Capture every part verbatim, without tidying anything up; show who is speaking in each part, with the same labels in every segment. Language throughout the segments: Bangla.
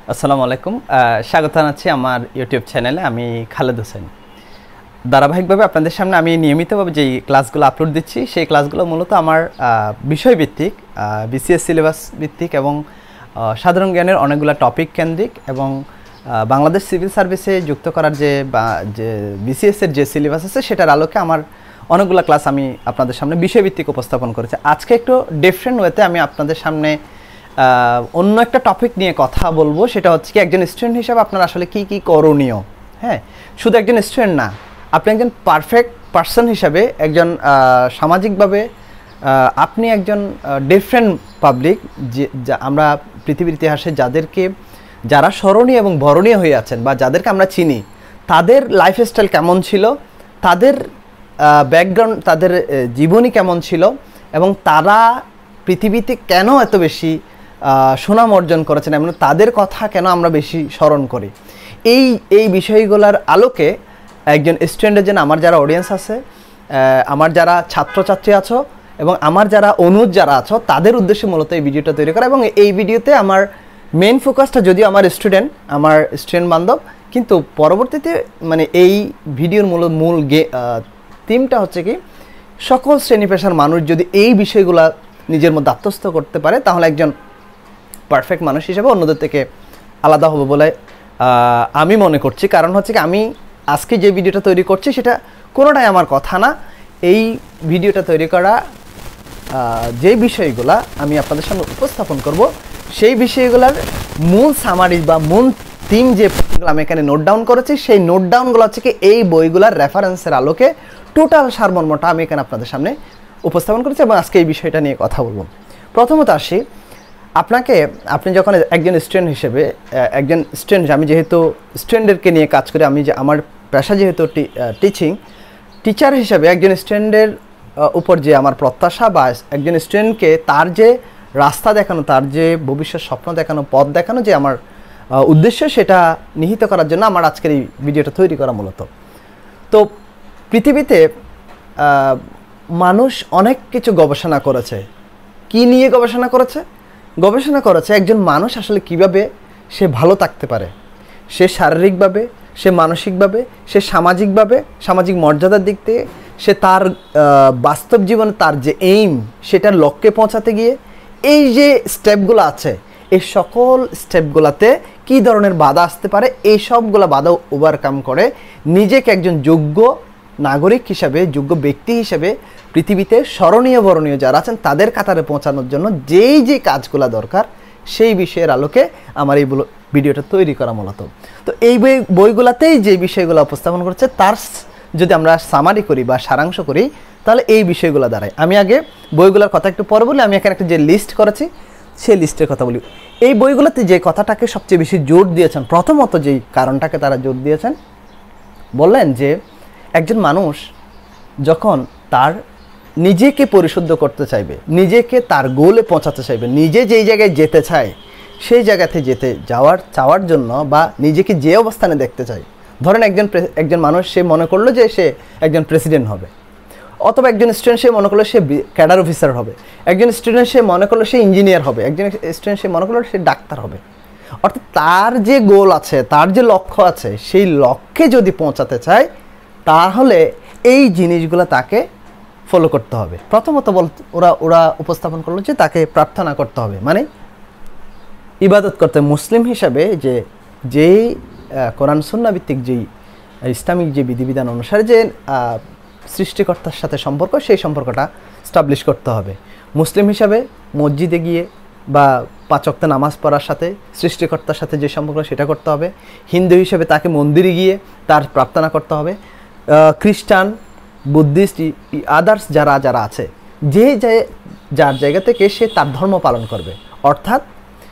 Speaker 1: আসসালামু আলাইকুম। স্বাগত জানাচ্ছি আমার ইউটিউব চ্যানেলে। আমি খালেদ হোসেন। ধারাবাহিকভাবে আপনাদের সামনে আমি নিয়মিতভাবে যেই ক্লাসগুলো আপলোড দিচ্ছি সেই ক্লাসগুলো মূলত আমার বিষয়ভিত্তিক, বিসিএস সিলেবাস ভিত্তিক এবং সাধারণ জ্ঞানের অনেকগুলো টপিক কেন্দ্রিক এবং বাংলাদেশ সিভিল সার্ভিসে যুক্ত করার যে বা যে বিসিএসের যে সিলেবাস আছে সেটার আলোকে আমার অনেকগুলো ক্লাস আমি আপনাদের সামনে বিষয়ভিত্তিক উপস্থাপন করেছি। আজকে একটু ডিফারেন্ট ওয়েতে আমি আপনাদের সামনে অন্য একটা টপিক নিয়ে কথা বলবো। সেটা হচ্ছে কি, একজন স্টুডেন্ট হিসেবে আপনার আসলে কি কি করণীয়। হ্যাঁ, শুধু একজন স্টুডেন্ট না, আপনি একজন পারফেক্ট পার্সন হিসাবে, একজন সামাজিকভাবে আপনি একজন ডিফারেন্ট পাবলিক, যে আমরা পৃথিবীর ইতিহাসে যাদেরকে যারা স্মরণীয় এবং বরণীয় হয়ে আছেন বা যাদেরকে আমরা চিনি, তাদের লাইফস্টাইল কেমন ছিল, তাদের ব্যাকগ্রাউন্ড, তাদের জীবনী কেমন ছিল এবং তারা পৃথিবীতে কেন এত বেশি সুনাম অর্জন করেছেন এবং তাদের কথা কেন আমরা বেশি স্মরণ করি, এই এই বিষয়গুলোর আলোকে একজন স্টুডেন্টের জন্য আমার যারা অডিয়েন্স আছে, আমার যারা ছাত্রছাত্রী আছো এবং আমার যারা অনুজ যারা আছো, তাদের উদ্দেশ্যে মূলত এই ভিডিওটা তৈরি করা। এবং এই ভিডিওতে আমার মেইন ফোকাসটা যদিও আমার স্টুডেন্ট, আমার স্টুডেন্ট বান্ধব, কিন্তু পরবর্তীতে মানে এই ভিডিওর মূল মূল গে থিমটা হচ্ছে কি, সকল শ্রেণী পেশার মানুষ যদি এই বিষয়গুলো নিজের মধ্যে আত্মস্থ করতে পারে তাহলে একজন পারফেক্ট মানুষ হিসেবে অন্যদের থেকে আলাদা হবে বলে আমি মনে করছি। কারণ হচ্ছে কি, আমি আজকে যে ভিডিওটা তৈরি করছি সেটা কোনোটাই আমার কথা না। এই ভিডিওটা তৈরি করা যে বিষয়গুলো আমি আপনাদের সামনে উপস্থাপন করব, সেই বিষয়গুলোর মূল সামারি বা মূল থিম যে আমি এখানে নোট ডাউন করেছি, সেই নোট ডাউনগুলো হচ্ছে কি এই বইগুলোর রেফারেন্সের আলোকে টোটাল সারমর্মটা আমি এখানে আপনাদের সামনে উপস্থাপন করেছি এবং আজকে এই বিষয়টা নিয়ে কথা বলবো। প্রথমত আসি, আপনাকে আপনি যখন একজন স্টুডেন্ট হিসেবে, একজন স্টুডেন্ট, আমি যেহেতু স্টুডেন্টদেরকে নিয়ে কাজ করি, আমি যে আমার পেশা যেহেতু টিচিং, টিচার হিসেবে একজন স্টুডেন্টের উপর যে আমার প্রত্যাশা বা একজন স্টুডেন্টকে তার যে রাস্তা দেখানো, তার যে ভবিষ্যৎ স্বপ্ন দেখানো, পথ দেখানো যে আমার উদ্দেশ্য, সেটা নিহিত করার জন্য আমার আজকের এই ভিডিওটা তৈরি করা মূলত। তো পৃথিবীতে মানুষ অনেক কিছু গবেষণা করেছে। কি নিয়ে গবেষণা করেছে? গবেষণা করেছে একজন মানুষ আসলে কিভাবে সে ভালো থাকতে পারে, সে শারীরিকভাবে, সে মানসিকভাবে, সে সামাজিকভাবে, সামাজিক মর্যাদার দিক থেকে, সে তার বাস্তব জীবনে তার যে এইম, সেটার লক্ষ্যে পৌঁছাতে গিয়ে এই যে স্টেপগুলো আছে, এই সকল স্টেপগুলোতে কী ধরনের বাধা আসতে পারে, এই সবগুলো বাধা ওভারকাম করে নিজেকে একজন যোগ্য নাগরিক হিসাবে, যোগ্য ব্যক্তি হিসেবে পৃথিবীতে স্মরণীয় বরণীয় যারা আছেন তাদের কাতারে পৌঁছানোর জন্য যেই যে কাজগুলো দরকার, সেই বিষয়ের আলোকে আমার এই ভিডিওটা তৈরি করা মূলত। তো এই বই বইগুলোতেই যে বিষয়গুলো উপস্থাপন করছে তার যদি আমরা সামারি করি বা সারাংশ করি, তাহলে এই বিষয়গুলো দাঁড়ায়। আমি আগে বইগুলোর কথা একটু পরে বলি। আমি এখানে একটা যে লিস্ট করেছি সেই লিস্টের কথা বলি। এই বইগুলোতে যে কথাটাকে সবচেয়ে বেশি জোর দিয়েছেন, প্রথমত যেই কারণটাকে তারা জোর দিয়েছেন, বললেন যে একজন মানুষ যখন তার নিজেকে পরিশুদ্ধ করতে চাইবে, নিজেকে তার গোলে পৌঁছাতে চাইবে, নিজে যেই জায়গায় যেতে চায় সেই জায়গাতে যেতে যাওয়ার চাওয়ার জন্য বা নিজেকে যে অবস্থানে দেখতে চায়, ধরেন একজন একজন মানুষ সে মনে করলো যে সে একজন প্রেসিডেন্ট হবে, অথবা একজন স্টুডেন্ট সে মনে করলো সে ক্যাডার অফিসার হবে, একজন স্টুডেন্ট সে মনে করলো সে ইঞ্জিনিয়ার হবে, একজন স্টুডেন্ট সে মনে করলো সে ডাক্তার হবে। অর্থাৎ তার যে গোল আছে, তার যে লক্ষ্য আছে, সেই লক্ষ্যে যদি পৌঁছাতে চায় তাহলে এই জিনিসগুলো তাকে ফলো করতে হবে। প্রথমত বল ওরা ওরা উপস্থাপন করলো যে তাকে প্রার্থনা করতে হবে, মানে ইবাদত করতে। মুসলিম হিসাবে যে যেই কোরআন সুন্নাহ ভিত্তিক যেই ইসলামিক যে বিধিবিধান অনুসারে যে সৃষ্টিকর্তার সাথে সম্পর্ক, সেই সম্পর্কটা স্টাবলিশ করতে হবে। মুসলিম হিসাবে মসজিদে গিয়ে বা পাঁচ ওয়াক্ত নামাজ পড়ার সাথে সৃষ্টিকর্তার সাথে যে সম্পর্ক সেটা করতে হবে। হিন্দু হিসেবে তাকে মন্দিরে গিয়ে তার প্রার্থনা করতে হবে। খ্রিস্টান, বুদ্ধিস্ট, আদার্স যারা যারা আছে, যে যার জায়গা থেকে সে তার ধর্ম পালন করবে। অর্থাৎ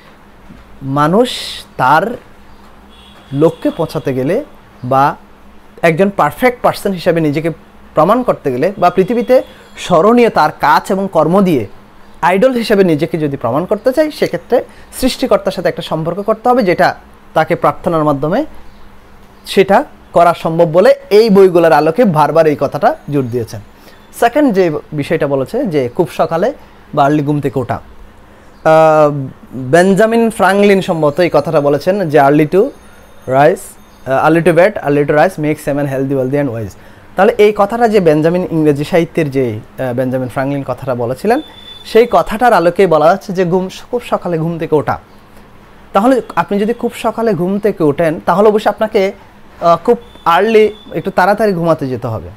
Speaker 1: মানুষ তার লক্ষ্যে পৌঁছাতে গেলে বা একজন পারফেক্ট পার্সন হিসাবে নিজেকে প্রমাণ করতে গেলে বা পৃথিবীতে স্মরণীয় তার কাজ এবং কর্ম দিয়ে আইডল হিসেবে নিজেকে যদি প্রমাণ করতে চাই, সেক্ষেত্রে সৃষ্টিকর্তার সাথে একটা সম্পর্ক করতে হবে, যেটা তাকে প্রার্থনার মাধ্যমে সেটা করা সম্ভব বলে এই বইগুলোর আলোকে বারবার এই কথাটা জোর দিয়েছেন। সেকেন্ড যে বিষয়টা বলেছে যে খুব সকালে বা আর্লি ঘুম থেকে ওঠা। বেঞ্জামিন ফ্রাঙ্কলিন সম্ভবত এই কথাটা বলেছেন যে early to rise early to bed early to rise makes a man healthy wealthy and wise. তাহলে এই কথাটা যে বেঞ্জামিন ইংরেজি সাহিত্যের যে বেঞ্জামিন ফ্রাঙ্কলিন কথাটা বলেছিলেন, সেই কথাটার আলোকেই বলা যাচ্ছে যে ঘুম খুব সকালে ঘুম থেকে ওঠা। তাহলে আপনি যদি খুব সকালে ঘুম থেকে ওঠেন তাহলে অবশ্যই আপনাকে খুব আর্লি একটু তাড়াতাড়ি ঘুমাতে যেতে হবে।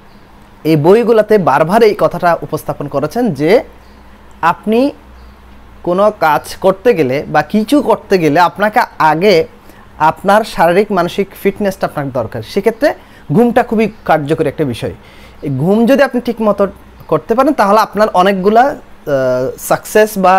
Speaker 1: এই বইগুলোতে বারবার এই কথাটা উপস্থাপন করেছেন যে আপনি কোনো কাজ করতে গেলে বা কিছু করতে গেলে আপনাকে আগে আপনার শারীরিক মানসিক ফিটনেসটা আপনার দরকার। সেক্ষেত্রে ঘুমটা খুবই কার্যকরী একটা বিষয়। এই ঘুম যদি আপনি ঠিকমতো করতে পারেন তাহলে আপনার অনেকগুলা সাকসেস বা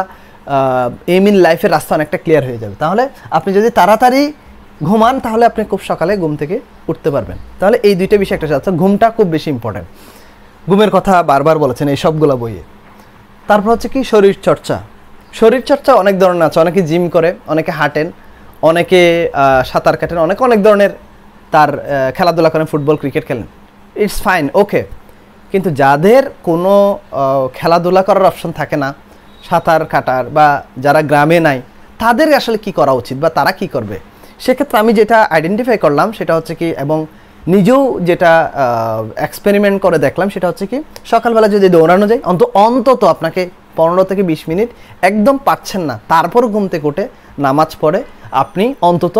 Speaker 1: এম ইন লাইফের রাস্তা অনেকটা ক্লিয়ার হয়ে যাবে। তাহলে আপনি যদি তাড়াতাড়ি ঘুমান তাহলে আপনি খুব সকালে ঘুম থেকে উঠতে পারবেন। তাহলে এই দুইটা বিষয় একটা সাথে ঘুমটা খুব বেশি ইম্পর্টেন্ট। ঘুমের কথা বারবার বলেছেন এই সবগুলো বইয়ে। তারপর হচ্ছে কি শরীর চর্চা। শরীর চর্চা অনেক ধরনের আছে, অনেকে জিম করে, অনেকে হাঁটেন, অনেকে সাঁতার কাটেন, অনেকে অনেক ধরনের তার খেলাধুলা করেন, ফুটবল ক্রিকেট খেলেন, ইটস ফাইন, ওকে। কিন্তু যাদের কোনো খেলাধুলা করার অপশন থাকে না, সাঁতার কাটার, বা যারা গ্রামে নাই, তাদের আসলে কি করা উচিত বা তারা কি করবে, সেক্ষেত্রে আমি যেটা আইডেন্টিফাই করলাম সেটা হচ্ছে কি, এবং নিজেও যেটা এক্সপেরিমেন্ট করে দেখলাম সেটা হচ্ছে কি, সকালবেলা যদি দৌড়ানো যায় অন্ত অন্তত আপনাকে পনেরো থেকে বিশ মিনিট, একদম পাচ্ছেন না তারপর ঘুম থেকে উঠে নামাজ পড়ে আপনি অন্তত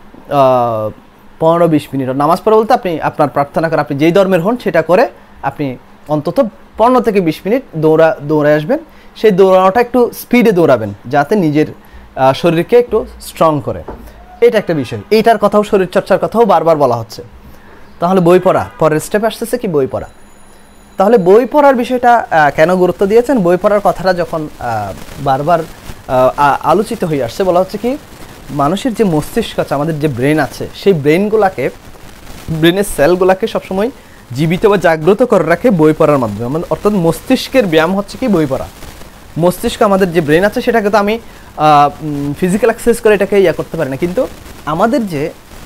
Speaker 1: পনেরো বিশ মিনিট নামাজ পড়ে বলতে আপনি আপনার প্রার্থনা করে, আপনি যেই ধর্মের হন সেটা করে আপনি অন্তত পনেরো থেকে বিশ মিনিট দৌড়া দৌড়ে আসবেন। সেই দৌড়ানোটা একটু স্পিডে দৌড়াবেন যাতে নিজের শরীরকে একটু স্ট্রং করে। এটা একটা বিষয়, এইটার কথাও শরীরচর্চার কথাও বারবার বলা হচ্ছে। তাহলে বই পড়া, পরের স্টেপে আসতেছে কি বই পড়া। তাহলে বই পড়ার বিষয়টা কেন গুরুত্ব দিয়েছেন, বই পড়ার কথাটা যখন বারবার আলোচিত হয়ে আসছে, বলা হচ্ছে কি মানুষের যে মস্তিষ্ক আছে, আমাদের যে ব্রেন আছে, সেই ব্রেনগুলোকে, ব্রেনের সেলগুলোকে সবসময় জীবিত বা জাগ্রত করে রাখে বই পড়ার মাধ্যমে। আমাদের অর্থাৎ মস্তিষ্কের ব্যায়াম হচ্ছে কি বই পড়া। মস্তিষ্ক আমাদের যে ব্রেন আছে সেটাকে তো আমি ফিজিক্যাল এক্সারসাইজ করে এটাকে ইয়া করতে পারি না, কিন্তু আমাদের যে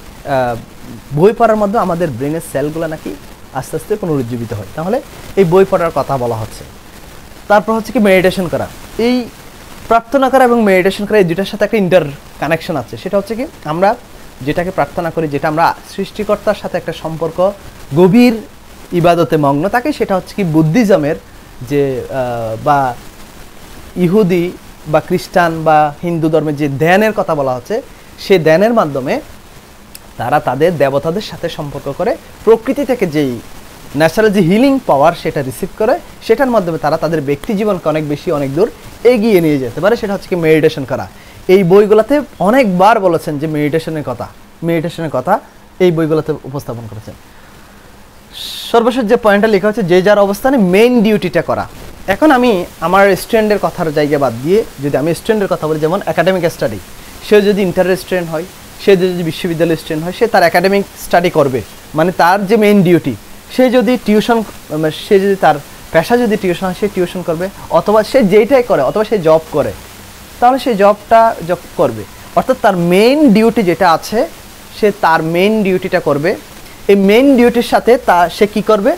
Speaker 1: বই পড়ার মাধ্যমে আমাদের ব্রেনের সেলগুলো নাকি আস্তে আস্তে পুনরুজ্জীবিত হয়। তাহলে এই বই পড়ার কথা বলা হচ্ছে। তারপর হচ্ছে কি মেডিটেশন করা। এই প্রার্থনা করা এবং মেডিটেশন করা এই দুটার সাথে একটা ইন্টার কানেকশন আছে। সেটা হচ্ছে কি, আমরা যেটাকে প্রার্থনা করি, যেটা আমরা সৃষ্টিকর্তার সাথে একটা সম্পর্ক, গভীর ইবাদতে মগ্ন থাকে, সেটা হচ্ছে কি বুদ্ধিজমের যে বা ইহুদি বা খ্রিস্টান বা হিন্দু ধর্মের যে ধ্যানের কথা বলা হচ্ছে, সে ধ্যানের মাধ্যমে তারা তাদের দেবতাদের সাথে সম্পর্ক করে, প্রকৃতি থেকে যেই ন্যাচারাল যে হিলিং পাওয়ার সেটা রিসিভ করে, সেটার মাধ্যমে তারা তাদের ব্যক্তি জীবনকে অনেক বেশি অনেক দূর এগিয়ে নিয়ে যেতে পারে। সেটা হচ্ছে কি মেডিটেশন করা। এই বইগুলোতে অনেকবার বলেছেন যে মেডিটেশনের কথা, মেডিটেশনের কথা এই বইগুলোতে উপস্থাপন করেছেন। সর্বশেষ যে পয়েন্টটা লেখা হচ্ছে, যে যার অবস্থানে মেইন ডিউটিটা করা। এখন আমি আমার স্টুডেন্টের কথার জায়গা বাদ দিয়ে যদি আমি স্টুডেন্টের কথা বলি, যেমন একাডেমিক স্টাডি, সে যদি ইন্টারের স্টুডেন্ট হয়, সে যদি বিশ্ববিদ্যালয়ের স্টুডেন্ট হয়, সে তার একাডেমিক স্টাডি করবে, মানে তার যে মেইন ডিউটি। সে যদি টিউশন, সে যদি তার পেশা যদি টিউশন হয়, সে টিউশন করবে, অথবা সে যেইটাই করে, অথবা সে জব করে, তাহলে সে জবটা জব করবে। অর্থাৎ তার মেইন ডিউটি যেটা আছে, সে তার মেইন ডিউটিটা করবে। এই মেইন ডিউটির সাথে তা সে কী করবে,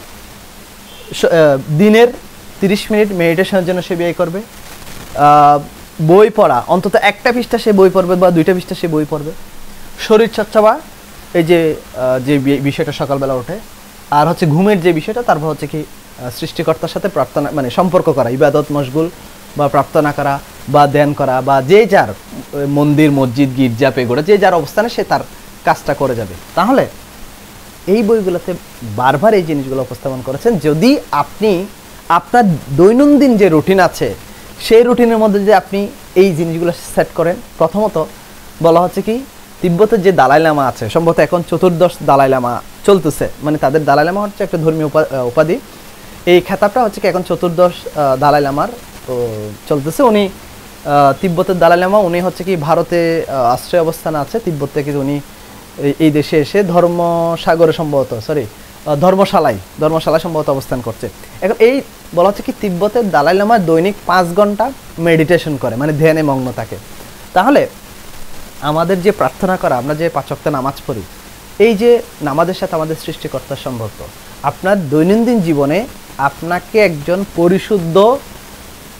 Speaker 1: দিনের তিরিশ মিনিট মেডিটেশনের জন্য সে ব্যয় করবে। বই পড়া, অন্তত একটা পৃষ্ঠা সে বই পড়বে বা দুইটা পৃষ্ঠা সে বই পড়বে। শরীরচর্চা বা এই যে যে বিষয়টা সকালবেলা ওঠে, আর হচ্ছে ঘুমের যে বিষয়টা, তারপর হচ্ছে কি সৃষ্টিকর্তার সাথে প্রার্থনা, মানে সম্পর্ক করা, ইবাদত মশগুল বা প্রার্থনা করা বা ধ্যান করা, বা যে যার মন্দির মসজিদ গির্জা পেগোড়া যে যার অবস্থানে সে তার কাজটা করে যাবে। তাহলে এই বইগুলোতে বারবার এই জিনিসগুলো উপস্থাপন করেছেন। যদি আপনি আপনার দৈনন্দিন যে রুটিন আছে, সেই রুটিনের মধ্যে যে আপনি এই জিনিসগুলো সেট করেন, প্রথমত বলা হচ্ছে কি, তিব্বতের যে দালাই লামা আছে, সম্ভবত এখন চতুর্দশ দালাই লামা চলতেছে, মানে তাদের দালাই লামা হচ্ছে একটা ধর্মীয় উপাধি। এই খেতাবটা হচ্ছে কি এখন চতুর্দশ দালাই লামার চলতেছে। উনি তিব্বতের দালাই লামা, উনি হচ্ছে কি ভারতে আশ্রয় অবস্থানে আছে, তিব্বত থেকে উনি এই দেশে এসে ধর্মসাগরে সম্ভবত সরি ধর্মশালায় ধর্মশালায় সম্ভবত অবস্থান করছে। এখন এই বলা হচ্ছে কি, তিব্বতের দালাই লামা দৈনিক পাঁচ ঘন্টা মেডিটেশন করে, মানে ধ্যানে মগ্ন থাকে। তাহলে আমাদের যে প্রার্থনা করা, আমরা যে পাঁচ ওয়াক্ত নামাজ পড়ি, এই যে নামাজের সাথে আমাদের সৃষ্টিকর্তার সম্পর্ক, আপনার দৈনন্দিন জীবনে আপনাকে একজন পরিশুদ্ধ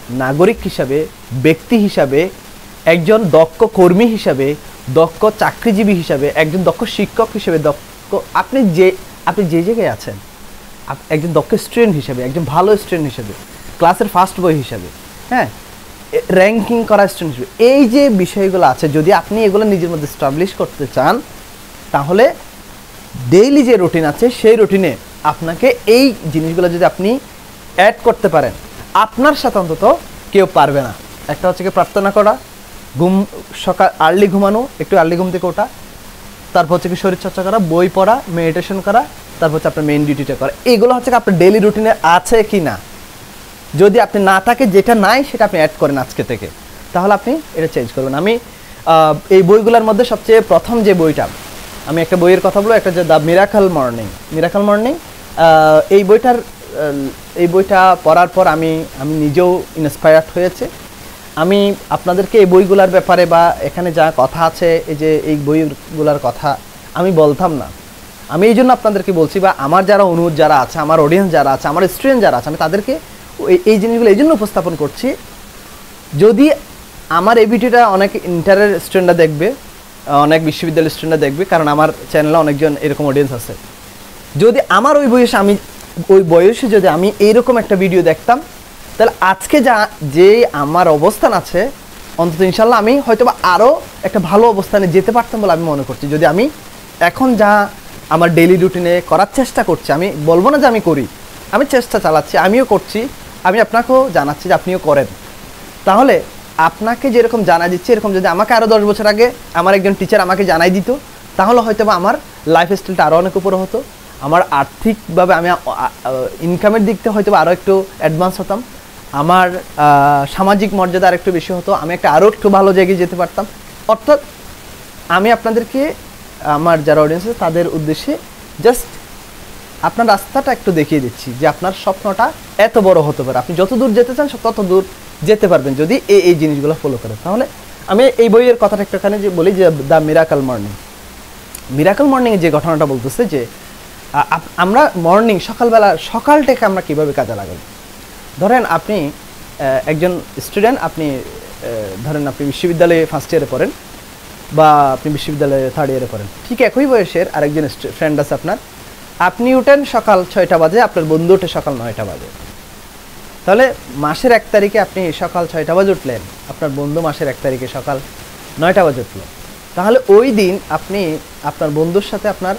Speaker 1: নাগরিক হিসাবে, ব্যক্তি হিসাবে, একজন দক্ষ কর্মী হিসাবে, দক্ষ চাকরিজীবী হিসাবে, একজন দক্ষ শিক্ষক হিসেবে, দক্ষ আপনি যে আপনি যে জায়গায় আছেন, একজন দক্ষ স্টুডেন্ট হিসেবে, একজন ভালো স্টুডেন্ট হিসেবে, ক্লাসের ফার্স্ট বয় হিসাবে, হ্যাঁ, র্যাঙ্কিং করা স্টুডেন্ট হিসেবে, এই যে বিষয়গুলো আছে, যদি আপনি এগুলো নিজের মধ্যে স্টাবলিশ করতে চান, তাহলে ডেইলি যে রুটিন আছে সেই রুটিনে আপনাকে এই জিনিসগুলো যদি আপনি অ্যাড করতে পারেন, আপনার সাথে অন্তত কেউ পারবে না। একটা হচ্ছে কি প্রার্থনা করা, ঘুম, সকাল আর্লি ঘুমানো, একটু আর্লি ঘুম থেকে ওঠা, তারপর হচ্ছে কি শরীরচর্চা করা, বই পড়া, মেডিটেশন করা, তারপর হচ্ছে আপনার মেইন ডিউটিটা করা। এগুলো হচ্ছে আপনার ডেইলি রুটিনে আছে কি না। যদি আপনি না থাকে, যেটা নাই সেটা আপনি অ্যাড করেন আজকে থেকে, তাহলে আপনি এটা চেঞ্জ করবেন। আমি এই বইগুলোর মধ্যে সবচেয়ে প্রথম যে বইটা, আমি একটা বইয়ের কথা বলবো, একটা যে the miracle morning. Miracle morning এই বইটার এই বইটা পড়ার পর আমি আমি নিজেও ইন্সপায়ার্ড হয়েছে। আমি আপনাদেরকে এই বইগুলোর ব্যাপারে বা এখানে যা কথা আছে, এই যে এই বইগুলোর কথা আমি বলতাম না। আমি এই জন্য আপনাদেরকে বলছি, বা আমার যারা অনুরোধ যারা আছে, আমার অডিয়েন্স যারা আছে, আমার স্টুডেন্ট যারা আছে, আমি তাদেরকে এই জিনিসগুলো এই জন্য উপস্থাপন করছি। যদি আমার এই ভিডিওটা অনেক ইন্টারের স্টুডেন্টরা দেখবে, অনেক বিশ্ববিদ্যালয়ের স্টুডেন্টরা দেখবে, কারণ আমার চ্যানেলে অনেকজন এরকম অডিয়েন্স আছে। যদি আমার ওই বয়সে আমি ওই বয়সে যদি আমি এইরকম একটা ভিডিও দেখতাম, তাহলে আজকে যা যে আমার অবস্থান আছে, অন্তত ইনশাল্লাহ আমি হয়তো বা আরও একটা ভালো অবস্থানে যেতে পারতাম বলে আমি মনে করছি। যদি আমি এখন যা আমার ডেইলি রুটিনে করার চেষ্টা করছি, আমি বলবো না যে আমি করি, আমি চেষ্টা চালাচ্ছি, আমিও করছি, আমি আপনাকেও জানাচ্ছি যে আপনিও করেন। তাহলে আপনাকে যেরকম জানা দিচ্ছে, এরকম যদি আমাকে আরও দশ বছর আগে আমার একজন টিচার আমাকে জানাই দিত, তাহলে হয়তো বা আমার লাইফ স্টাইলটা আরও অনেক উপরে হতো, আমার আর্থিকভাবে আমি ইনকামের দিক থেকে হয়তো আরও একটু অ্যাডভান্স হতাম, আমার সামাজিক মর্যাদা আর একটু বেশি হতো, আমি একটা আরও একটু ভালো জায়গায় যেতে পারতাম। অর্থাৎ আমি আপনাদেরকে, আমার যারা অডিয়েন্স আছে তাদের উদ্দেশ্যে জাস্ট আপনার রাস্তাটা একটু দেখিয়ে দিচ্ছি, যে আপনার স্বপ্নটা এত বড় হতে পারে, আপনি যত দূর যেতে চান তত দূর যেতে পারবেন যদি এই এই জিনিসগুলো ফলো করেন। তাহলে আমি এই বইয়ের কথাটা একটুখানি যে বলি, যে দ্য মিরাকল মর্নিং। মিরাকল মর্নিংয়ে যে ঘটনাটা বলতেছে যে আমরা মর্নিং, সকালবেলা, সকালটাকে আমরা কীভাবে কাজে লাগাবো। ধরেন আপনি একজন স্টুডেন্ট, আপনি ধরেন আপনি বিশ্ববিদ্যালয়ে ফার্স্ট ইয়ারে পড়েন, বা আপনি বিশ্ববিদ্যালয়ে থার্ড ইয়ারে পড়েন, ঠিক একই বয়সের আরেকজন ফ্রেন্ড আছে আপনার, আপনি উঠেন সকাল ছয়টা বাজে, আপনার বন্ধু ওঠে সকাল নয়টা বাজে। তাহলে মাসের এক তারিখে আপনি সকাল ছয়টা বাজে উঠলেন, আপনার বন্ধু মাসের এক তারিখে সকাল নয়টা বাজে উঠলেন। তাহলে ওই দিন আপনি আপনার বন্ধুর সাথে আপনার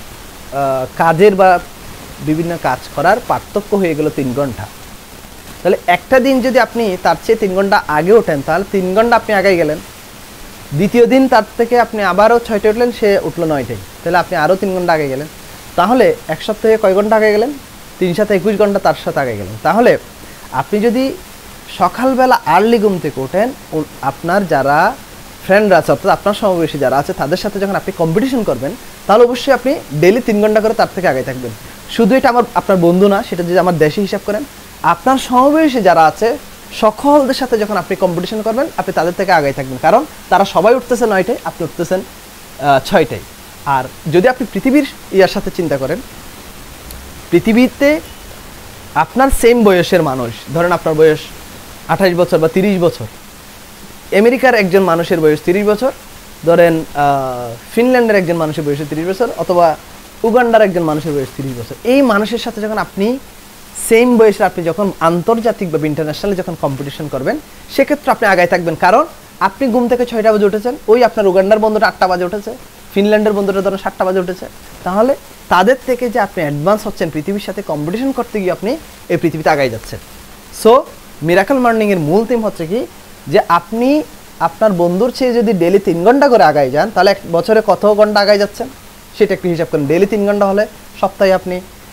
Speaker 1: কাজের বা বিভিন্ন কাজ করার পার্থক্য হয়ে গেল তিন ঘন্টা। তাহলে একটা দিন যদি আপনি তার চেয়ে তিন ঘন্টা আগে ওঠেন, তাহলে তিন ঘন্টা আপনি আগে গেলেন। দ্বিতীয় দিন তার থেকে আপনি আবারও ছয়টা উঠলেন, সে উঠলো নয়টায়, তাহলে আপনি আরও তিন ঘন্টা আগে গেলেন। তাহলে এক সপ্তাহে কয় ঘন্টা আগে গেলেন? তিন সাথে একুশ ঘন্টা তার সাথে আগে গেলেন। তাহলে আপনি যদি সকালবেলা আর্লি ঘুম থেকে ওঠেন, আপনার যারা ফ্রেন্ডরা আছে, অর্থাৎ আপনার সমবয়সী যারা আছে, তাদের সাথে যখন আপনি কম্পিটিশন করবেন, তাহলে অবশ্যই আপনি ডেইলি তিন ঘন্টা করে তার থেকে আগে থাকবেন। শুধু এটা আমার আপনার বন্ধু না, সেটা যদি আমার দেশে হিসাব করেন, আপনার সমবয়সী যারা আছে সকলদের সাথে যখন আপনি কম্পিটিশন করবেন, আপনি তাদের থেকে আগে থাকবেন, কারণ তারা সবাই উঠতেছে নয়টায়, আপনি উঠতেছেন ছয়টায়। আর যদি আপনি পৃথিবীর ইয়ার সাথে চিন্তা করেন, পৃথিবীতে আপনার সেম বয়সের মানুষ, ধরেন আপনার বয়স আঠাশ বছর বা তিরিশ বছর, আমেরিকার একজন মানুষের বয়স তিরিশ বছর, ধরেন ফিনল্যান্ডের একজন মানুষের বয়স তিরিশ বছর, অথবা উগান্ডার একজন মানুষের বয়স তিরিশ বছর। এই মানুষের সাথে যখন আপনি সেম বয়সে, আপনি যখন আন্তর্জাতিক বা ইন্টারন্যাশনালি যখন কম্পিটিশন করবেন, সেক্ষেত্রে আপনি আগায় থাকবেন, কারণ আপনি ঘুম থেকে ছয়টা বাজে উঠেছেন, ওই আপনার উগান্ডার বন্ধুটা আটটা বাজে উঠেছে, ফিনল্যান্ডের বন্ধুটা ধরুন সাতটা বাজে উঠেছে। তাহলে তাদের থেকে যে আপনি অ্যাডভান্স হচ্ছেন, পৃথিবীর সাথে কম্পিটিশন করতে গিয়ে আপনি এই পৃথিবীতে আগাই যাচ্ছেন। সো মিরাকল মর্নিংয়ের মূল থিম হচ্ছে কি, যে আপনি আপনার বন্ধুর চেয়ে যদি ডেলি তিন ঘন্টা করে আগাই যান, তাহলে এক বছরে কত ঘন্টা আগাই যাচ্ছেন সেটা একটু হিসাব করেন। ডেলি তিন ঘন্টা হলে সপ্তাহে আপনি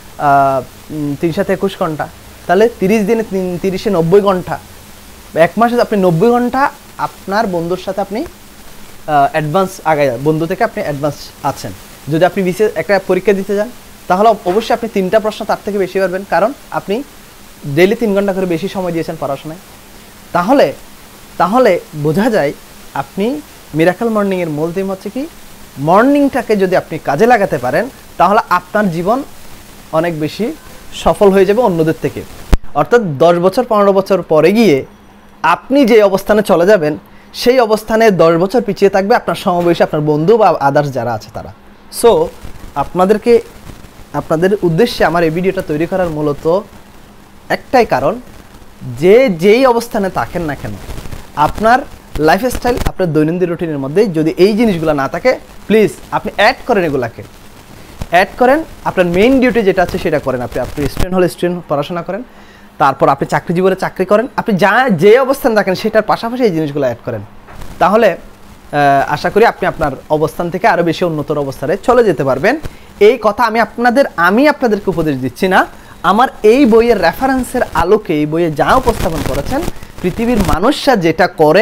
Speaker 1: তিন সাথে একুশ ঘন্টা, তাহলে তিরিশ দিনে তিন তিরিশে নব্বই ঘন্টা, এক মাসে আপনি নব্বই ঘন্টা আপনার বন্ধুর সাথে আপনি অ্যাডভান্স আগায়, বন্ধু থেকে আপনি অ্যাডভান্স আছেন। যদি আপনি বিশেষ একটা পরীক্ষা দিতে যান, তাহলে অবশ্যই আপনি তিনটা প্রশ্ন তার থেকে বেশি পারবেন, কারণ আপনি ডেইলি তিন ঘন্টা করে বেশি সময় দিয়েছেন পড়াশোনায়। তাহলে তাহলে বোঝা যায় আপনি মিরাকল মর্নিংয়ের মূল থিম হচ্ছে কি, মর্নিংটাকে যদি আপনি কাজে লাগাতে পারেন, তাহলে আপনার জীবন অনেক বেশি সফল হয়ে যাবে অন্যদের থেকে। অর্থাৎ দশ বছর পনেরো বছর পরে গিয়ে আপনি যে অবস্থানে চলে যাবেন সেই অবস্থানে দশ বছর পিছিয়ে থাকবে আপনার সমবয়সী আপনার বন্ধু বা আদার্স যারা আছে তারা। সো আপনাদেরকে আপনাদের উদ্দেশ্যে আমার এই ভিডিওটা তৈরি করার মূলত একটাই কারণ, যে যেই অবস্থানে থাকেন না কেন আপনার লাইফস্টাইল আপনার দৈনন্দিন রুটিনের মধ্যে যদি এই জিনিসগুলো না থাকে, প্লিজ আপনি অ্যাড করেন, এগুলাকে অ্যাড করেন। আপনার মেইন ডিউটি যেটা আছে সেটা করেন। আপনি আপনি স্টুডেন্ট হলে স্টুডেন্ট পড়াশোনা করেন, তারপর আপনি চাকরিজীবনে চাকরি করেন, আপনি যা যে অবস্থানে থাকেন সেটার পাশাপাশি এই জিনিসগুলো অ্যাড করেন। তাহলে আশা করি আপনি আপনার অবস্থান থেকে আরও বেশি উন্নতর অবস্থানে চলে যেতে পারবেন। এই কথা আমি আপনাদের আমি আপনাদেরকে উপদেশ দিচ্ছি না, আমার এই বইয়ের রেফারেন্সের আলোকে এই বইয়ে যা উপস্থাপন করেছেন, পৃথিবীর মানুষরা যেটা করে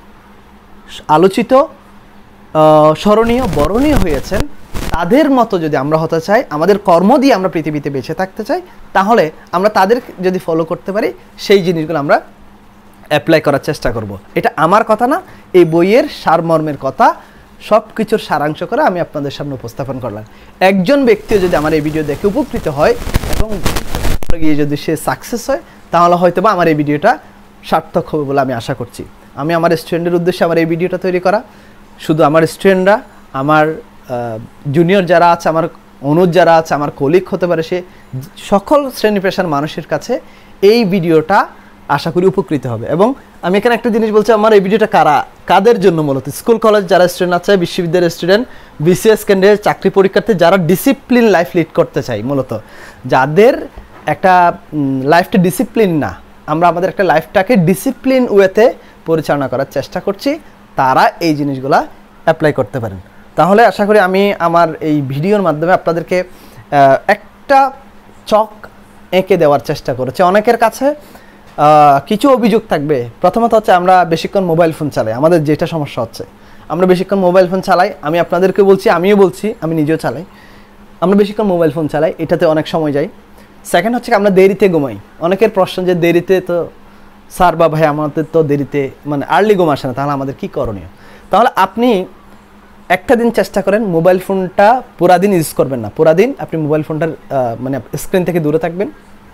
Speaker 1: আলোচিত, স্মরণীয়, বরণীয় হয়েছেন, তাদের মতো যদি আমরা হতে চাই, আমাদের কর্ম দিয়ে আমরা পৃথিবীতে বেঁচে থাকতে চাই, তাহলে আমরা তাদের যদি ফলো করতে পারি সেই জিনিসগুলো আমরা অ্যাপ্লাই করার চেষ্টা করব। এটা আমার কথা না, এই বইয়ের সারমর্মের কথা, সব কিছুর সারাংশ করে আমি আপনাদের সামনে উপস্থাপন করলাম। একজন ব্যক্তিও যদি আমার এই ভিডিও দেখে উপকৃত হয় এবং গিয়ে যদি সে সাকসেস হয়, তাহলে হয়তো বা আমার এই ভিডিওটা সার্থক হবে বলে আমি আশা করছি। আমি আমার স্টুডেন্টের উদ্দেশ্যে আমার এই ভিডিওটা তৈরি করা, শুধু আমার স্টুডেন্টরা, আমার জুনিয়র যারা আছে, আমার অনুজ যারা আছে, আমার কলিগ হতে পারে, সে সকল শ্রেণী পেশার মানুষের কাছে এই ভিডিওটা আশা করি উপকৃত হবে। এবং আমি এখানে একটা জিনিস বলছি, আমার এই ভিডিওটা কারা কাদের জন্য, মূলত স্কুল কলেজ যারা স্টুডেন্ট আছে, বিশ্ববিদ্যালয়ের স্টুডেন্ট, বিসিএস ক্যান্ডিডেট, চাকরি পরীক্ষার্থী যারা ডিসিপ্লিন লাইফ লিড করতে চাই, মূলত যাদের একটা লাইফটা ডিসিপ্লিন না, আমরা আমাদের একটা লাইফটাকে ডিসিপ্লিন ওয়েতে পরিচালনা করার চেষ্টা করছি, তারা এই জিনিসগুলা অ্যাপ্লাই করতে পারেন। তাহলে আশা করি আমি আমার এই ভিডিওর মাধ্যমে আপনাদেরকে একটা চক এঁকে দেওয়ার চেষ্টা করেছি। অনেকের কাছে কিছু অভিযোগ থাকবে। প্রথমত হচ্ছে আমরা বেশিক্ষণ মোবাইল ফোন চালাই, আমাদের যেটা সমস্যা হচ্ছে আমরা বেশিক্ষণ মোবাইল ফোন চালাই। আমি আপনাদেরকে বলছি, আমিও বলছি, আমি নিজেও চালাই, আমরা বেশিক্ষণ মোবাইল ফোন চালাই, এটাতে অনেক সময় যাই। সেকেন্ড হচ্ছে আমরা দেরিতে ঘুমাই। অনেকের প্রশ্ন যে দেরিতে তো স্যার বা ভাই আমাদের তো দেরিতে মানে আর্লি ঘুম আসে না, তাহলে আমাদের কী করণীয়? তাহলে আপনি একটা দিন চেষ্টা করেন মোবাইল ফোনটা পুরা দিন ইউজ করবেন না, পুরা দিন আপনি মোবাইল ফোনটার মানে স্ক্রিন থেকে দূরে থাকবেন।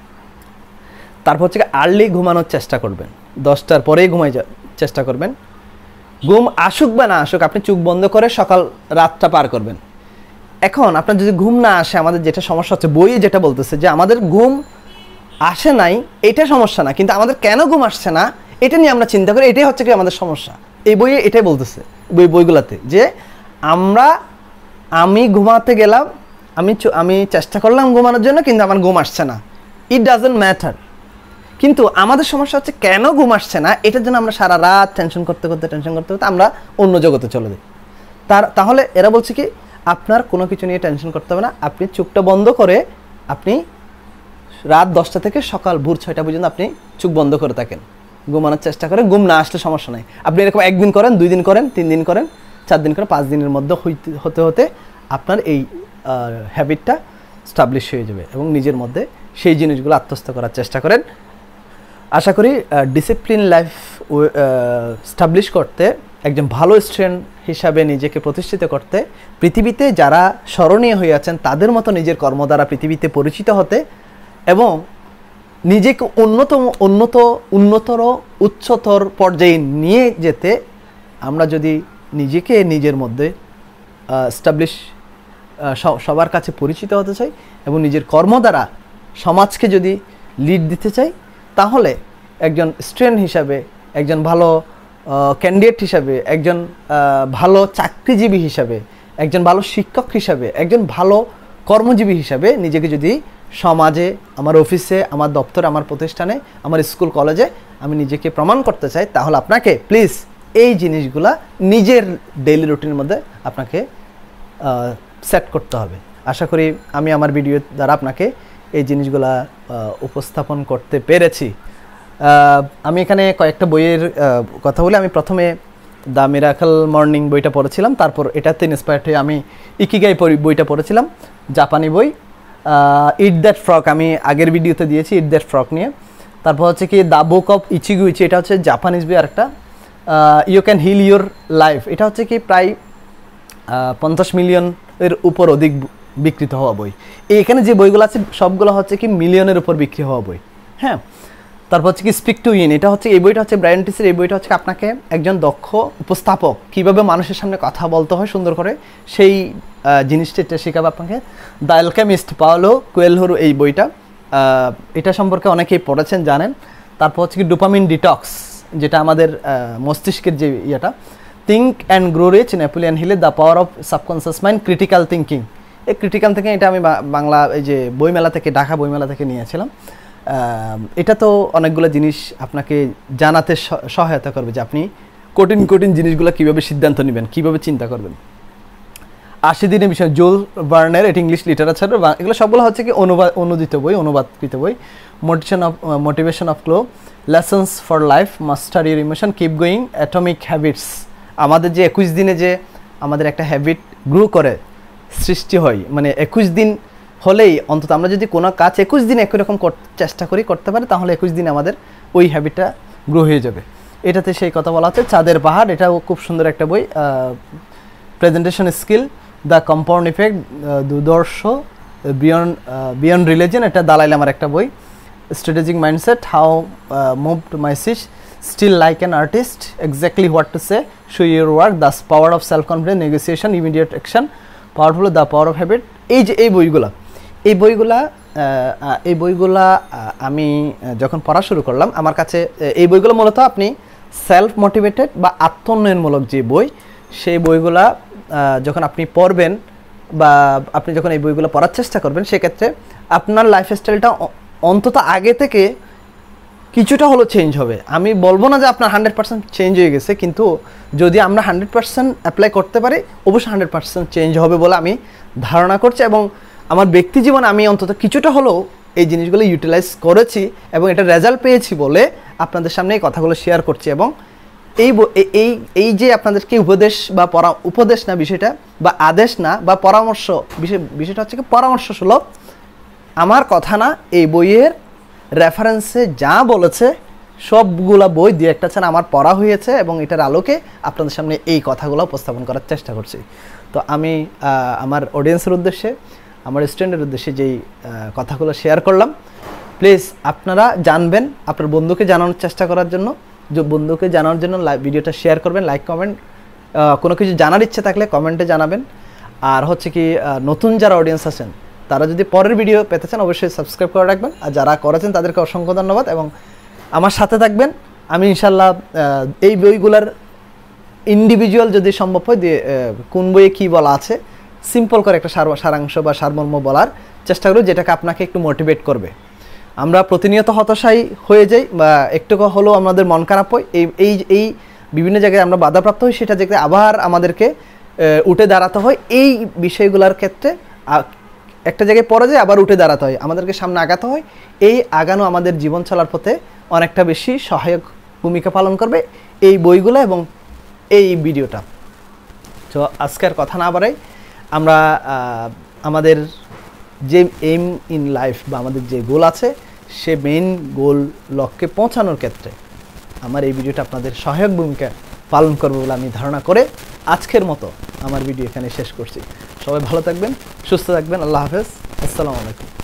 Speaker 1: তারপর হচ্ছে আর্লি ঘুমানোর চেষ্টা করবেন, দশটার পরেই ঘুমাই চেষ্টা করবেন। ঘুম আসুক বা না আসুক, আপনি চোখ বন্ধ করে সকাল রাতটা পার করবেন। এখন আপনার যদি ঘুম না আসে, আমাদের যেটা সমস্যা হচ্ছে, বইয়ে যেটা বলতেছে যে আমাদের ঘুম আসে নাই, এটা সমস্যা না, কিন্তু আমাদের কেন ঘুম আসছে না এটা নিয়ে আমরা চিন্তা করি, এটাই হচ্ছে কি আমাদের সমস্যা। এই বইয়ে এটাই বলতেছে, বই বইগুলোতে যে আমরা আমি ঘুমাতে গেলাম, আমি আমি চেষ্টা করলাম ঘুমানোর জন্য, কিন্তু আমার ঘুম আসছে না, ইট ডাজন্ট ম্যাটার। কিন্তু আমাদের সমস্যা হচ্ছে কেন ঘুম আসছে না, এটার জন্য আমরা সারা রাত টেনশন করতে করতে টেনশন করতে করতে আমরা অন্য জগতে চলে যাই। তার তাহলে এরা বলছে কি আপনার কোনো কিছু নিয়ে টেনশন করতে হবে না, আপনি চোখটা বন্ধ করে আপনি রাত দশটা থেকে সকাল ভোর ছয়টা পর্যন্ত আপনি চোখ বন্ধ করে থাকেন, ঘুমানোর চেষ্টা করেন। ঘুম না আসলে সমস্যা নাই, আপনি এরকম একদিন করেন, দুই দিন করেন, তিন দিন করেন, চার দিন করেন, পাঁচ দিনের মধ্যে হতে হতে আপনার এই হ্যাবিটটা স্টাবলিশ হয়ে যাবে এবং নিজের মধ্যে সেই জিনিসগুলো আত্মস্থ করার চেষ্টা করেন। আশা করি ডিসিপ্লিন লাইফ স্টাবলিশ করতে, একজন ভালো স্টুডেন্ট হিসাবে নিজেকে প্রতিষ্ঠিত করতে, পৃথিবীতে যারা স্মরণীয় হয়ে আছেন তাদের মতো নিজের কর্ম দ্বারা পৃথিবীতে পরিচিত হতে এবং নিজেকে উন্নতম উন্নত উন্নতর উচ্চতর পর্যায়ে নিয়ে যেতে, আমরা যদি নিজেকে নিজের মধ্যে স্টাবলিশ সবার কাছে পরিচিত হতে চাই এবং নিজের কর্ম দ্বারা সমাজকে যদি লিড দিতে চাই, তাহলে একজন স্টুডেন্ট হিসাবে, একজন ভালো ক্যান্ডিডেট হিসাবে, একজন ভালো চাকরিজীবী হিসাবে, একজন ভালো শিক্ষক হিসাবে, একজন ভালো কর্মজীবী হিসাবে নিজেকে যদি সমাজে, আমার অফিসে, আমার দপ্তরে, আমার প্রতিষ্ঠানে, আমার স্কুল কলেজে আমি নিজেকে প্রমাণ করতে চাই, তাহলে আপনাকে প্লিজ এই জিনিসগুলা নিজের ডেইলি রুটিনের মধ্যে আপনাকে সেট করতে হবে। আশা করি আমি আমার ভিডিও দ্বারা আপনাকে এই জিনিসগুলা উপস্থাপন করতে পেরেছি। আমি এখানে কয়েকটা বইয়ের কথা বলে, আমি প্রথমে দ্য মিরাকল মর্নিং বইটা পড়েছিলাম, তারপর এটাতে ইন্সপায়ার্ড হয়ে আমি ইকিগাই বইটা পড়েছিলাম, জাপানি বই। ইট দ্যাট ফ্রক আমি আগের ভিডিওতে দিয়েছি, ইট দ্যাট ফ্রক নিয়ে। তারপর হচ্ছে কি দ্য বুক অফ ইচিগুইচি, এটা হচ্ছে জাপানিজ বই। আরেকটা you can heal your life, এটা হচ্ছে কি প্রায় পঞ্চাশ মিলিয়নের উপর অধিক বিক্রিত হওয়া বই। এখানে যে বইগুলো আছে সবগুলো হচ্ছে কি মিলিয়নের উপর বিক্রি হওয়া বই। হ্যাঁ, তারপর হচ্ছে কি স্পিক টু উইন, এটা হচ্ছে এই বইটা হচ্ছে ব্রায়ান ট্রেসির। এই বইটা হচ্ছে আপনাকে একজন দক্ষ উপস্থাপক কীভাবে মানুষের সামনে কথা বলতে হয় সুন্দর করে, সেই জিনিসটা এটা শেখাবে আপনাকে। দ্য অ্যালকেমিস্ট পাওলো কোয়েলহোর এই বইটা, এটা সম্পর্কে অনেকেই পড়েছেন জানেন। তারপর হচ্ছে কি ডোপামিন ডিটক্স, যেটা আমাদের মস্তিষ্কের যে ইয়েটা। Think and grow rich, Napoleon হিলের the power of subconscious mind, critical thinking. এই ক্রিটিক্যাল থিঙ্কিং এটা আমি বাংলা এই যে বইমেলা থেকে, ঢাকা বইমেলা থেকে নিয়েছিলাম। এটা তো অনেকগুলো জিনিস আপনাকে জানাতে সহায়তা করবে যে আপনি কঠিন কঠিন জিনিসগুলো কীভাবে সিদ্ধান্ত নেবেন, কীভাবে চিন্তা করবেন। আশি দিনের বিষয়, জুল ভার্নের, এটা ইংলিশ লিটারেচার। এগুলো সবগুলো হচ্ছে কি অনুবাদ অনুদিত বই, অনুবাদকৃত বই। Motivation of motivation of glow, lessons for life, master your emotion, keep going, atomic habits. আমাদের যে একুশ দিনে যে আমাদের একটা হ্যাবিট গ্রো করে সৃষ্টি হয়, মানে একুশ দিন হলেই অন্তত আমরা যদি কোনো কাজ একুশ দিন একই রকম চেষ্টা করি করতে পারি, তাহলে একুশ দিনে আমাদের ওই হ্যাবিটটা গ্রো হয়ে যাবে। এটাতে সেই কথা বলা হচ্ছে। চাঁদের পাহাড়, এটাও খুব সুন্দর একটা বই। Presentation skill, the compound effect, দুদর্শ, বিয়ন্ড বিয়ন্ড রিলিজন, এটা দালাই লামার একটা বই। Strategic mindset, how move to my sis, still like an artist, exactly what to say, show your work, the power of self confidence, negotiation, immediate action, powerful, the power of habit. এই যে এই বইগুলা এই বইগুলা এই বইগুলা আমি যখন পড়া শুরু করলাম, আমার কাছে এই বইগুলো মূলত আপনি সেলফ মোটিভেটেড বা আত্মোন্নয়নমূলক যে বই, সেই বইগুলা যখন আপনি পড়বেন বা আপনি যখন এই বইগুলো পড়ার চেষ্টা করবেন, সেক্ষেত্রে আপনার লাইফস্টাইলটা অন্তত আগে থেকে কিছুটা হলো চেঞ্জ হবে। আমি বলবো না যে আপনার হান্ড্রেড পার্সেন্ট চেঞ্জ হয়ে গেছে, কিন্তু যদি আমরা হান্ড্রেড পার্সেন্ট অ্যাপ্লাই করতে পারি, অবশ্যই হান্ড্রেড পার্সেন্ট চেঞ্জ হবে বলে আমি ধারণা করছি। এবং আমার ব্যক্তি জীবনে আমি অন্তত কিছুটা হলেও এই জিনিসগুলো ইউটিলাইজ করেছি এবং এটা রেজাল্ট পেয়েছি বলে আপনাদের সামনে এই কথাগুলো শেয়ার করছি। এবং এই এই এই যে আপনাদেরকে উপদেশ বা পরা উপদেশ না বিষয়টা, বা আদেশ না বা পরামর্শ, বিষয় বিষয়টা হচ্ছে কি পরামর্শ সুলভ, আমার কথা না, এই বইয়ের রেফারেন্সে যা বলেছে সবগুলা বই দিয়ে একটা ছাড়া আমার পড়া হয়েছে এবং এটার আলোকে আপনাদের সামনে এই কথাগুলো উপস্থাপন করার চেষ্টা করছি। তো আমি আমার অডিয়েন্সের উদ্দেশ্যে, আমার স্টুডেন্টের উদ্দেশ্যে যেই কথাগুলো শেয়ার করলাম, প্লিজ আপনারা জানবেন, আপনার বন্ধুকে জানানোর চেষ্টা করার জন্য, যে বন্ধুকে জানানোর জন্য ভিডিওটা শেয়ার করবেন, লাইক কমেন্ট, কোনো কিছু জানার ইচ্ছে থাকলে কমেন্টে জানাবেন। আর হচ্ছে কি নতুন যারা অডিয়েন্স আছেন, তারা যদি পরের ভিডিও পেতে চান অবশ্যই সাবস্ক্রাইব করে রাখবেন। আর যারা করেছেন তাদেরকে অসংখ্য ধন্যবাদ এবং আমার সাথে থাকবেন। আমি ইনশাল্লাহ এই বইগুলোর ইন্ডিভিজুয়াল যদি সম্ভব হয় দিয়ে কোন বইয়ে কী বলা আছে সিম্পল করে একটা সারাংশ বা সারমর্ম বলার চেষ্টা করব, যেটাকে আপনাকে একটু মোটিভেট করবে। আমরা প্রতিনিয়ত হতাশাই হয়ে যাই বা একটু হলেও আমাদের মন খারাপ হয়, এই এই এই বিভিন্ন জায়গায় আমরা বাধাপ্রাপ্ত হই, সেটা জায়গায় আবার আমাদেরকে উঠে দাঁড়াতে হয়। এই বিষয়গুলোর ক্ষেত্রে একটা জায়গায় পড়ে যায়, আবার উঠে দাঁড়াতে হয়, আমাদেরকে সামনে আগাতে হয়। এই আগানো আমাদের জীবন চলার পথে অনেকটা বেশি সহায়ক ভূমিকা পালন করবে এই বইগুলো এবং এই ভিডিওটা। তো আজকের কথা না বাড়াই, আমরা আমাদের যে এইম ইন লাইফ বা আমাদের যে গোল আছে, সে মেইন গোল লক্ষ্যে পৌঁছানোর ক্ষেত্রে আমার এই ভিডিওটা আপনাদের সহায়ক ভূমিকা পালন করবে বলে আমি ধারণা করে আজকের মতো আমার ভিডিও এখানে শেষ করছি। সবাই ভালো থাকবেন, সুস্থ থাকবেন। আল্লাহ হাফেজ, আসসালামু আলাইকুম।